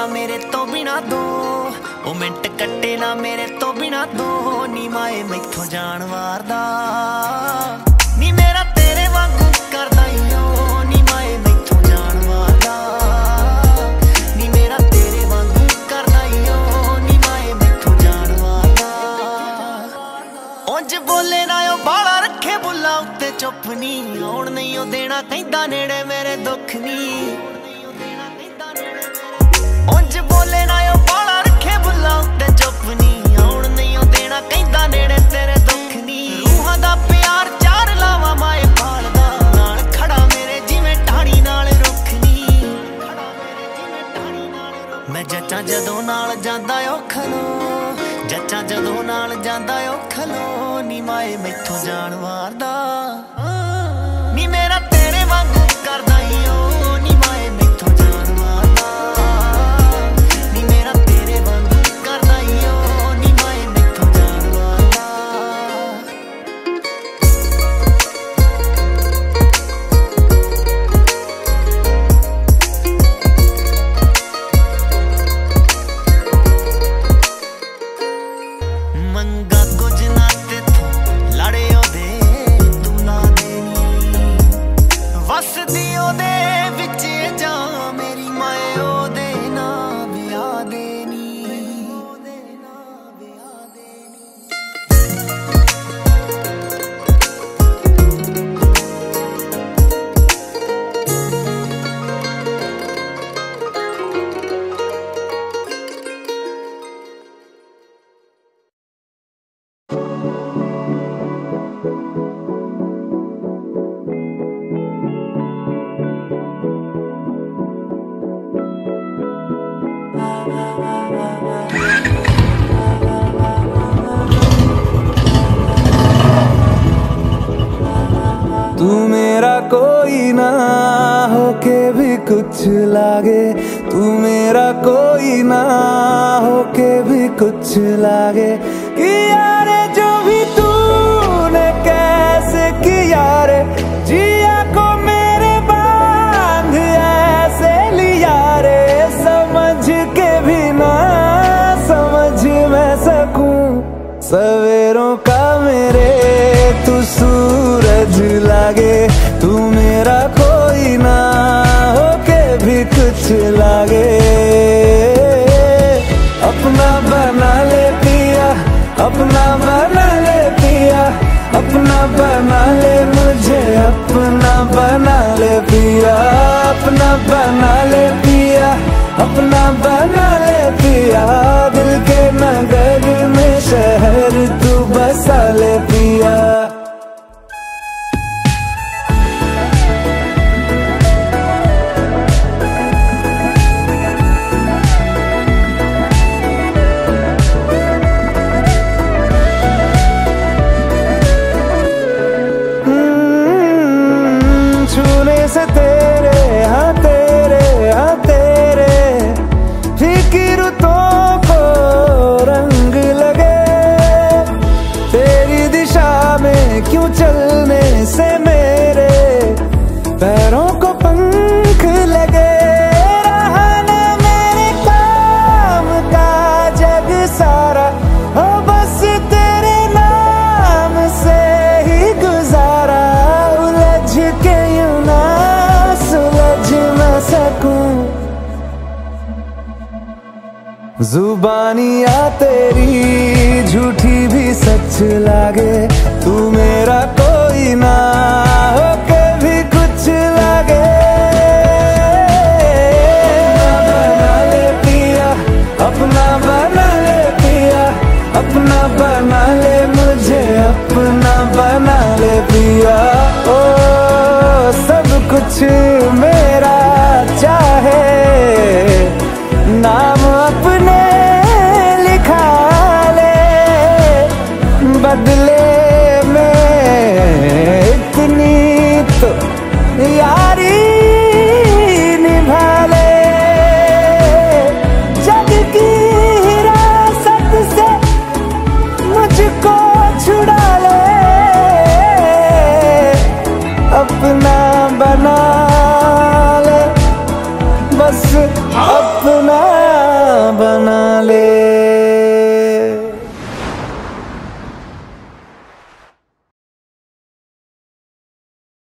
मेरे तो बिना दो, ओ मिंट कट्टे ना मेरे तो बिना दो। नी माए मैथों जान वारदा, नी मेरा तेरे वांगू करदा ई ओ। नी माए मैथों जान वारदा, नी मेरा तेरे वांगू करदा ई ओ। नी माए मैथों जान वारदा, उंज बोले ना ओ बाला रखे बुला उत्ते चुप नी। आउण नहीं ओ देना कहंदा नेड़े मेरे दुख नी। उंज बोले ना ओ बाला रखे बुला उत्ते चुप नी। आउण नहीं ओ देना कहंदा नेड़े तेरे दुख नी। रूहां दा प्यार चार लावा माए पालदा, नाल खड़ा मेरे जिवें ढाणी नाल रुख नी। मैं जच्चा जदों नाल जांदा ओ खलो, जच्चा जदों नाल जांदा ओ खलो। नी माए मैथों जान वारदा, नी मेरा तेरे वांगू करदा ई ओ। नी माए मैथों जान वारदा, नी मेरा तेरे वांगू करदा ई ओ। नी माए मैथों जान वारदा। मंगा कुछ ना तेथों लड़े ओदे तू ना देनी, वसदी ओदे विच जा मेरी माए ओदे ना विआह देनी। तू मेरा कोई ना होके भी कुछ लागे, तू मेरा कोई ना होके भी कुछ लागे। किया रे जो भी तूने कैसे किया रे, जिया को मेरे बांध ऐसे लिया रे। समझ के भी ना समझ मैं सकूं सवेरों का मेरे तू सूरज लागे। तू मेरा कोई ना होके भी कुछ लागे। अपना बना ले पिया, अपना बना ले पिया, अपना बना ले मुझे, अपना बना ले पिया। अपना बना ले पिया, अपना बना ले पिया। दिल के नगर में शहर तू बसा ले पिया। छूने से तेरे हाँ तेरे हाँ तेरे फीकी रुतों को रंग लगे। तेरी दिशा में क्यों चलने से मेरे पैरों को पंख लगे। रहा ना मेरे काम का जग सारा, हो बस तेरे नाम से ही गुजारा। उलझ के यूं ना सुलझ न सकूं, जुबानियाँ तेरी झूठी भी सच लागे। तू मेरा कोई ना होके भी कुछ लागे। अपना बना ले पिया, अपना बना ले मुझे, अपना बना ले पिया। ओ सब कुछ मेरा चाहे, नाम अपने लिखा ले। बदले में इतनी तो यारी निभा ले। जग की हिरासत से मुझको छुड़ा ले। अपना बना ले बस।